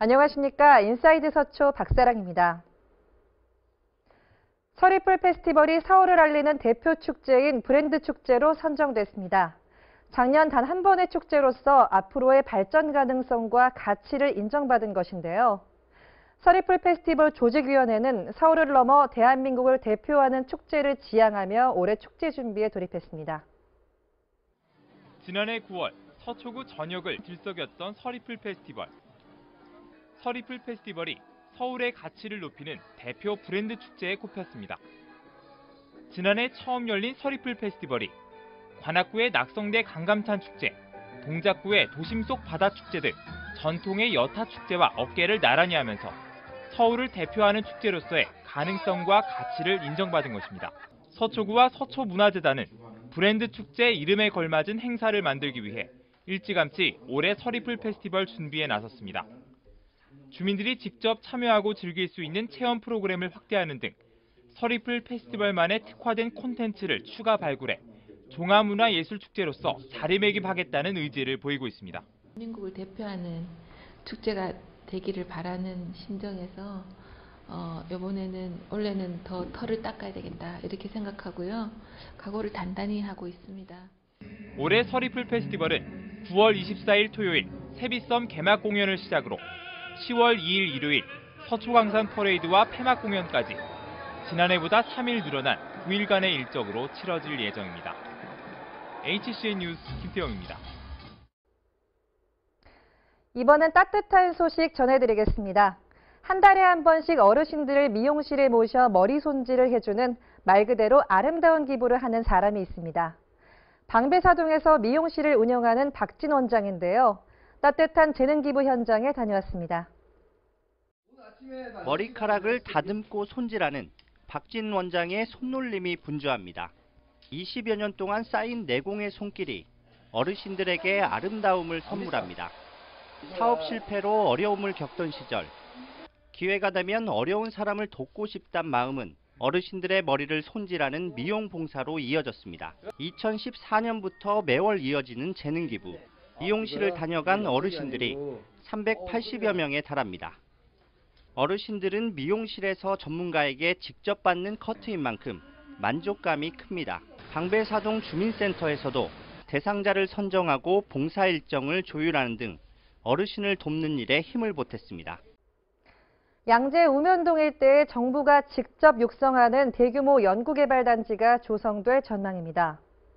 안녕하십니까. 인사이드 서초 박사랑입니다. 서리풀 페스티벌이 서울을 알리는 대표 축제인 브랜드 축제로 선정됐습니다. 작년 단 한 번의 축제로서 앞으로의 발전 가능성과 가치를 인정받은 것인데요. 서리풀 페스티벌 조직위원회는 서울을 넘어 대한민국을 대표하는 축제를 지향하며 올해 축제 준비에 돌입했습니다. 지난해 9월 서초구 전역을 들썩였던 서리풀 페스티벌. 서리풀 페스티벌이 서울의 가치를 높이는 대표 브랜드 축제에 꼽혔습니다. 지난해 처음 열린 서리풀 페스티벌이 관악구의 낙성대 강감찬 축제, 동작구의 도심 속 바다 축제 등 전통의 여타 축제와 어깨를 나란히 하면서 서울을 대표하는 축제로서의 가능성과 가치를 인정받은 것입니다. 서초구와 서초문화재단은 브랜드 축제 이름에 걸맞은 행사를 만들기 위해 일찌감치 올해 서리풀 페스티벌 준비에 나섰습니다. 주민들이 직접 참여하고 즐길 수 있는 체험 프로그램을 확대하는 등 서리풀 페스티벌만의 특화된 콘텐츠를 추가 발굴해 종합문화예술축제로서 자리매김하겠다는 의지를 보이고 있습니다. 대한민국을 대표하는 축제가 되기를 바라는 심정에서 올해는 더 털을 닦아야 되겠다 이렇게 생각하고요. 각오를 단단히 하고 있습니다. 올해 서리풀 페스티벌은 9월 24일 토요일 세비섬 개막 공연을 시작으로 10월 2일 일요일 서초광산 퍼레이드와 폐막 공연까지 지난해보다 3일 늘어난 9일간의 일정으로 치러질 예정입니다. HCN 뉴스 김태영입니다. 이번엔 따뜻한 소식 전해드리겠습니다. 한 달에 한 번씩 어르신들을 미용실에 모셔 머리 손질을 해주는 말 그대로 아름다운 기부를 하는 사람이 있습니다. 방배사동에서 미용실을 운영하는 박진 원장인데요. 따뜻한 재능 기부 현장에 다녀왔습니다. 머리카락을 다듬고 손질하는 박진 원장의 손놀림이 분주합니다. 20여 년 동안 쌓인 내공의 손길이 어르신들에게 아름다움을 선물합니다. 사업 실패로 어려움을 겪던 시절, 기회가 되면 어려운 사람을 돕고 싶단 마음은 어르신들의 머리를 손질하는 미용 봉사로 이어졌습니다. 2014년부터 매월 이어지는 재능 기부. 미용실을 다녀간 어르신들이 380여 명에 달합니다. 어르신들은 미용실에서 전문가에게 직접 받는 커트인 만큼 만족감이 큽니다. 방배사동 주민센터에서도 대상자를 선정하고 봉사 일정을 조율하는 등 어르신을 돕는 일에 힘을 보탰습니다. 양재 우면동 일대에 정부가 직접 육성하는 대규모 연구개발단지가 조성될 전망입니다.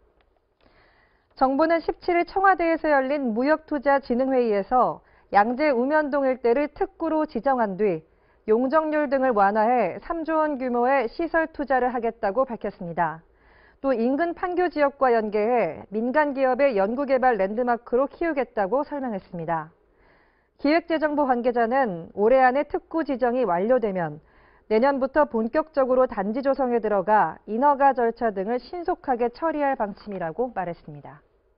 정부는 17일 청와대에서 열린 무역투자진흥회의에서 양재 우면동 일대를 특구로 지정한 뒤 용적률 등을 완화해 3조 원 규모의 시설 투자를 하겠다고 밝혔습니다. 또 인근 판교 지역과 연계해 민간 기업의 연구개발 랜드마크로 키우겠다고 설명했습니다. 기획재정부 관계자는 올해 안에 특구 지정이 완료되면 내년부터 본격적으로 단지 조성에 들어가 인허가 절차 등을 신속하게 처리할 방침이라고 말했습니다.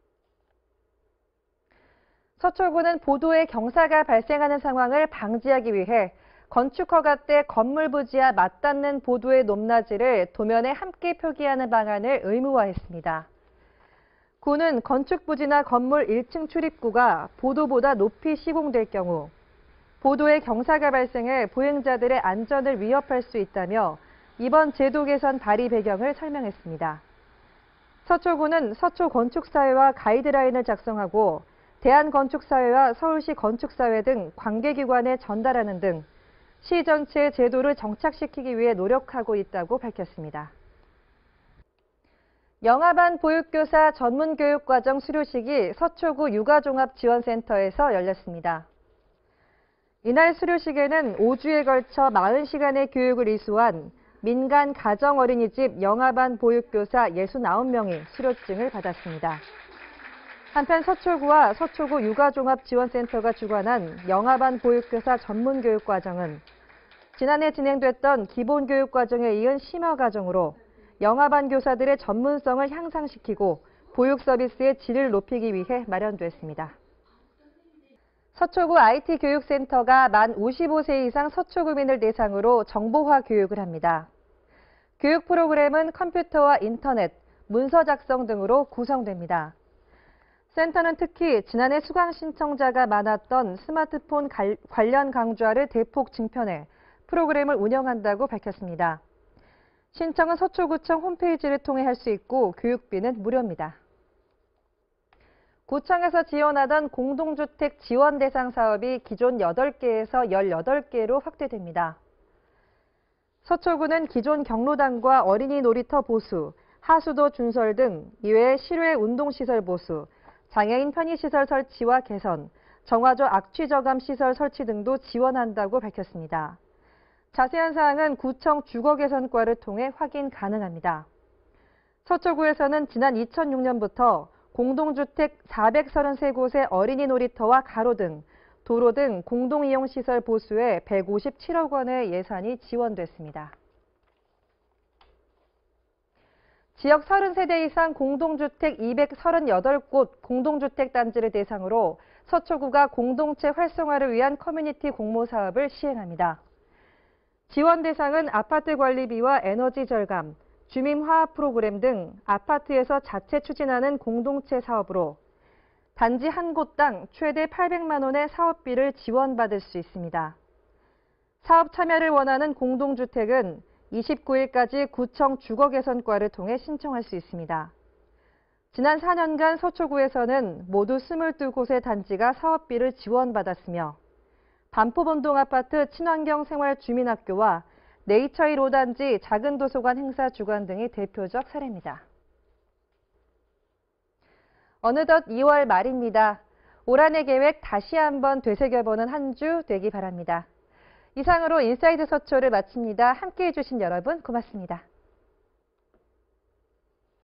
서초구는 보도에 경사가 발생하는 상황을 방지하기 위해 건축허가 때 건물 부지와 맞닿는 보도의 높낮이를 도면에 함께 표기하는 방안을 의무화했습니다. 구는 건축 부지나 건물 1층 출입구가 보도보다 높이 시공될 경우 보도에 경사가 발생해 보행자들의 안전을 위협할 수 있다며 이번 제도 개선 발의 배경을 설명했습니다. 서초구는 서초건축사회와 가이드라인을 작성하고 대한건축사회와 서울시 건축사회 등 관계기관에 전달하는 등 시 전체의 제도를 정착시키기 위해 노력하고 있다고 밝혔습니다. 영아반 보육교사 전문교육과정 수료식이 서초구 육아종합지원센터에서 열렸습니다. 이날 수료식에는 5주에 걸쳐 40시간의 교육을 이수한 민간 가정어린이집 영아반 보육교사 69명이 수료증을 받았습니다. 한편 서초구와 서초구 육아종합지원센터가 주관한 영아반 보육교사 전문교육과정은 지난해 진행됐던 기본교육과정에 이은 심화과정으로 영아반 교사들의 전문성을 향상시키고 보육 서비스의 질을 높이기 위해 마련됐습니다. 서초구 IT교육센터가 만 55세 이상 서초구민을 대상으로 정보화 교육을 합니다. 교육 프로그램은 컴퓨터와 인터넷, 문서 작성 등으로 구성됩니다. 센터는 특히 지난해 수강 신청자가 많았던 스마트폰 관련 강좌를 대폭 증편해 프로그램을 운영한다고 밝혔습니다. 신청은 서초구청 홈페이지를 통해 할 수 있고 교육비는 무료입니다. 구청에서 지원하던 공동주택 지원 대상 사업이 기존 8개에서 18개로 확대됩니다. 서초구는 기존 경로당과 어린이 놀이터 보수, 하수도 준설 등 이외에 실외 운동시설 보수, 장애인 편의시설 설치와 개선, 정화조 악취 저감 시설 설치 등도 지원한다고 밝혔습니다. 자세한 사항은 구청 주거개선과를 통해 확인 가능합니다. 서초구에서는 지난 2006년부터 공동주택 433곳의 어린이 놀이터와 가로등, 도로 등 공동이용시설 보수에 157억 원의 예산이 지원됐습니다. 지역 30세대 이상 공동주택 238곳 공동주택 단지를 대상으로 서초구가 공동체 활성화를 위한 커뮤니티 공모 사업을 시행합니다. 지원 대상은 아파트 관리비와 에너지 절감, 주민 화합 프로그램 등 아파트에서 자체 추진하는 공동체 사업으로 단지 한 곳당 최대 800만 원의 사업비를 지원받을 수 있습니다. 사업 참여를 원하는 공동주택은 29일까지 구청 주거개선과를 통해 신청할 수 있습니다. 지난 4년간 서초구에서는 모두 22곳의 단지가 사업비를 지원받았으며 반포본동아파트 친환경생활주민학교와 네이처 1호 단지 작은도서관 행사 주관 등이 대표적 사례입니다. 어느덧 2월 말입니다. 올 한해 계획 다시 한번 되새겨보는 한 주 되기 바랍니다. 이상으로 인사이드 서초를 마칩니다. 함께해 주신 여러분 고맙습니다.